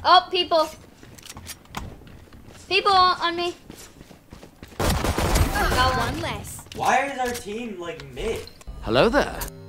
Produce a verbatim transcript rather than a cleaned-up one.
Oh, people. People on me. Got one less. Why is our team like mid? Hello there.